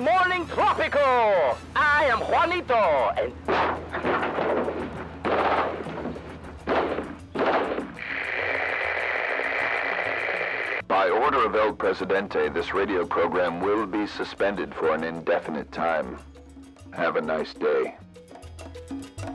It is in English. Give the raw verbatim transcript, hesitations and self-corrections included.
morning, Tropico! I am Juanito, and... By order of El Presidente, this radio program will be suspended for an indefinite time. Have a nice day.